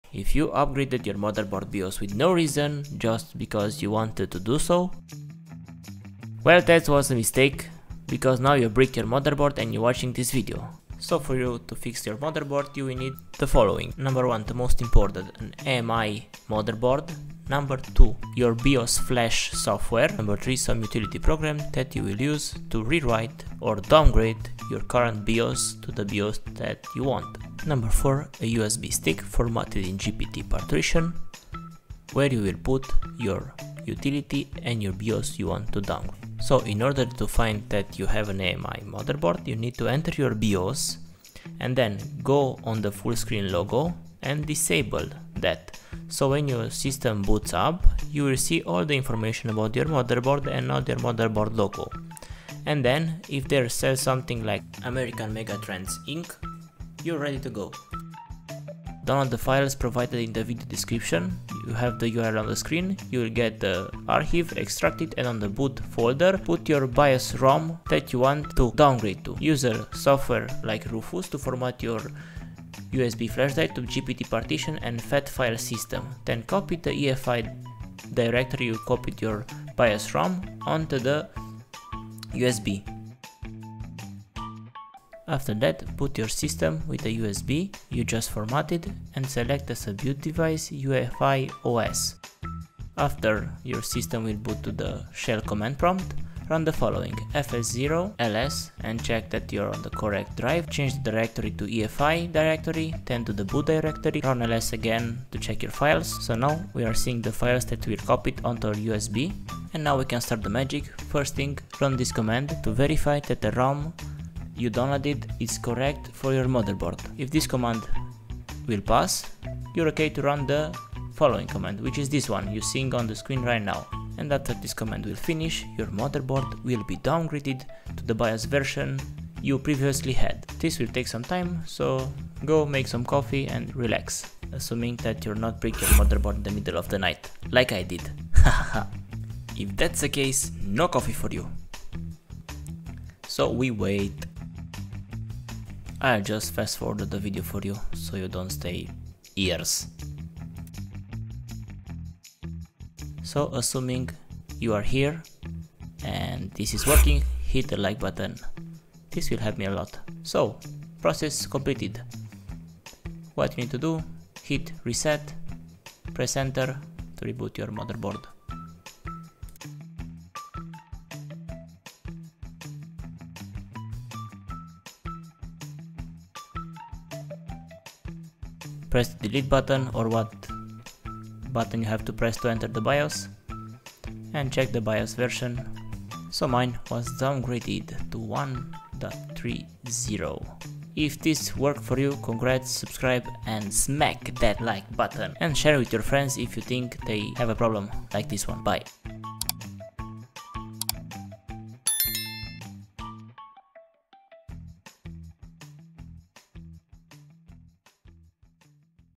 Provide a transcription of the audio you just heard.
If you upgraded your motherboard BIOS with no reason, just because you wanted to do so, well, that was a mistake, because now you bricked your motherboard and you're watching this video. So for you to fix your motherboard, you will need the following. Number 1, the most important, an AMI motherboard. Number 2, your BIOS flash software. Number 3, some utility program that you will use to rewrite or downgrade your current BIOS to the BIOS that you want. Number 4, a USB stick formatted in GPT partition, where you will put your utility and your BIOS you want to downgrade. So in order to find that you have an AMI motherboard, you need to enter your BIOS and then go on the full screen logo and disable that. So when your system boots up, you will see all the information about your motherboard and not your motherboard logo. And then if there says something like American Megatrends Inc., you're ready to go. Download the files provided in the video description. You have the URL on the screen. You will get the archive, extract it, and on the boot folder put your BIOS ROM that you want to downgrade to. Use a software like Rufus to format your USB flash drive to GPT partition and FAT file system. Then copy the EFI directory you copied your BIOS ROM onto the USB. After that, put your system with the USB you just formatted and select as a boot device UEFI OS. After your system will boot to the shell command prompt, run the following: fs0 ls and check that you're on the correct drive, change the directory to EFI directory, then to the boot directory, run ls again to check your files. So now we are seeing the files that we copied onto our USB, and now we can start the magic. First thing, run this command to verify that the ROM you downloaded is correct for your motherboard. If this command will pass, you're okay to run the following command, which is this one you're seeing on the screen right now. And after this command will finish, your motherboard will be downgraded to the BIOS version you previously had. This will take some time, so go make some coffee and relax, assuming that you're not breaking your motherboard in the middle of the night, like I did. If that's the case, no coffee for you. So we wait. I'll just fast forward the video for you, so you don't stay years. So assuming you are here and this is working, hit the like button. This will help me a lot. So, process completed. What you need to do, hit reset, press enter to reboot your motherboard. Press the delete button or what button you have to press to enter the BIOS and check the BIOS version. So mine was downgraded to 1.30. If this worked for you, congrats, subscribe and smack that like button and share with your friends if you think they have a problem like this one. Bye.